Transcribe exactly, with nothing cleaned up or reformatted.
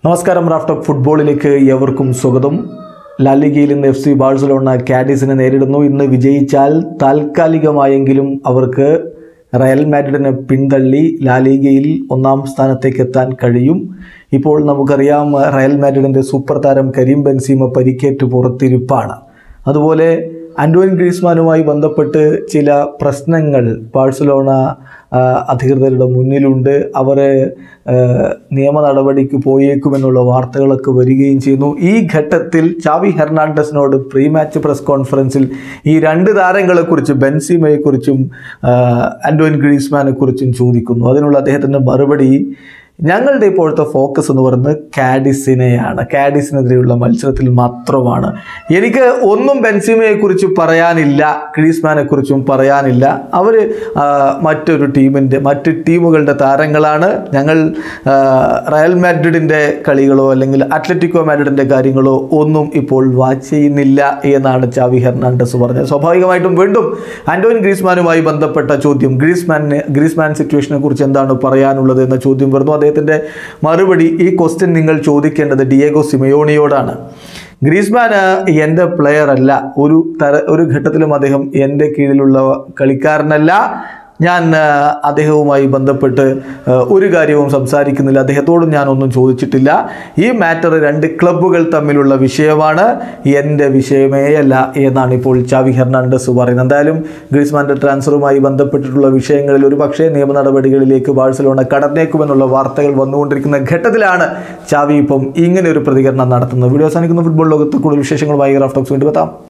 നമസ്കാരം. Raf talk ഫുട്ബോളിലേക്ക് ഏവർക്കും സ്വാഗതം. ലാലിഗയിൽ ഇന്ന് എഫ് സി ബാഴ്സലോണ കാഡിസിനെ നേരിടുന്നു. ഇന്ന് വിജയിച്ചാൽ താൽക്കാലികമായെങ്കിലും അവർക്ക് റയൽ മാഡ്രിഡിനെ പിന്തള്ളി ലാലിഗയിൽ ഒന്നാം സ്ഥാനത്തേക്ക് എത്താൻ കഴിയും. ഇപ്പോൾ നമുക്കറിയാം, റയൽ മാഡ്രിഡിൻ്റെ സൂപ്പർ താരം കരീം ബെൻസീമ പരിക്കേറ്റ് പുറത്തിരിപ്പാണ്. അതുപോലെ ആൻ്റോയിൻ ഗ്രീസ്മാനുമായി ബന്ധപ്പെട്ട് ചില പ്രശ്നങ്ങൾ ബാഴ്സലോണ അധികൃതരുടെ മുന്നിലുണ്ട്. അവർ നിയമ നടപടിക്ക് പോയേക്കുമെന്നുള്ള വാർത്തകളൊക്കെ വരികയും ചെയ്യുന്നു. ഈ ഘട്ടത്തിൽ ചാവി ഹെർണാണ്ടസിനോട് പ്രീ മാച്ച് പ്രസ് കോൺഫറൻസിൽ ഈ രണ്ട് താരങ്ങളെക്കുറിച്ച്, ബെൻസീമയെക്കുറിച്ചും ആൻ്റോയിൻ ഗ്രീസ്മാനെക്കുറിച്ചും ചോദിക്കുന്നു. അതിനുള്ള അദ്ദേഹത്തിൻ്റെ മറുപടി, ഞങ്ങളുടെ ഇപ്പോഴത്തെ ഫോക്കസ് എന്ന് പറയുന്നത് കാഡിസിനെയാണ്, കാഡിസിനെതിരെയുള്ള മത്സരത്തിൽ മാത്രമാണ്. എനിക്ക് ഒന്നും ബെൻസീമയെക്കുറിച്ച് പറയാനില്ല, ഗ്രീസ്മാനെക്കുറിച്ചും പറയാനില്ല. അവർ മറ്റൊരു ടീമിൻ്റെ മറ്റ് ടീമുകളുടെ താരങ്ങളാണ്. ഞങ്ങൾ റയൽ മാഡ്രിഡിൻ്റെ കളികളോ അല്ലെങ്കിൽ അത്ലറ്റിക്കോ മാഡ്രിഡിൻ്റെ കാര്യങ്ങളോ ഒന്നും ഇപ്പോൾ വാച്ച് ചെയ്യുന്നില്ല എന്നാണ് ചാവി ഹെർണാണ്ടസ് പറഞ്ഞത്. സ്വാഭാവികമായിട്ടും വീണ്ടും ആൻ്റോയിൻ ഗ്രീസ്മാനുമായി ബന്ധപ്പെട്ട ചോദ്യം, ഗ്രീസ്മാന് ഗ്രീസ്മാൻ സിറ്റുവേഷനെ കുറിച്ച് എന്താണ് പറയാനുള്ളത് എന്ന ചോദ്യം വരുന്നു. അദ്ദേഹത്തിൻ്റെ മറുപടി, ഈ ക്വസ്റ്റ്യൻ നിങ്ങൾ ചോദിക്കേണ്ടത് ഡിയേഗോ സിമയോണിയോടാണ്. ഗ്രീസ്മാൻ എൻ്റെ പ്ലെയർ അല്ല, ഒരു തര ഒരു ഘട്ടത്തിലും അദ്ദേഹം എൻ്റെ കീഴിലുള്ള കളിക്കാരനല്ല. ഞാൻ അദ്ദേഹവുമായി ബന്ധപ്പെട്ട് ഒരു കാര്യവും സംസാരിക്കുന്നില്ല, അദ്ദേഹത്തോടും ഞാനൊന്നും ചോദിച്ചിട്ടില്ല. ഈ മാറ്റർ രണ്ട് ക്ലബ്ബുകൾ തമ്മിലുള്ള വിഷയമാണ്, എൻ്റെ വിഷയമേ അല്ല എന്നാണ് ഇപ്പോൾ ചാവി ഹെർണാണ്ടസ് പറയുന്നത്. എന്തായാലും ഗ്രീസ്മാൻ്റെ ട്രാൻസ്ഫറുമായി ബന്ധപ്പെട്ടിട്ടുള്ള വിഷയങ്ങളിൽ ഒരു പക്ഷേ നിയമ നടപടികളിലേക്ക് ബാഴ്സലോണ കടന്നേക്കുമെന്നുള്ള വാർത്തകൾ വന്നുകൊണ്ടിരിക്കുന്ന ഘട്ടത്തിലാണ് ചാവി ഇപ്പം ഇങ്ങനെ ഒരു പ്രതികരണം നടത്തുന്നത്. വീഡിയോ അവസാനിക്കുന്ന ഫുട്ബോൾ ലോകത്ത് കൂടുതൽ വിശേഷങ്ങളുമായി റാഫ് ടോക്സ് വീണ്ടും എത്താം.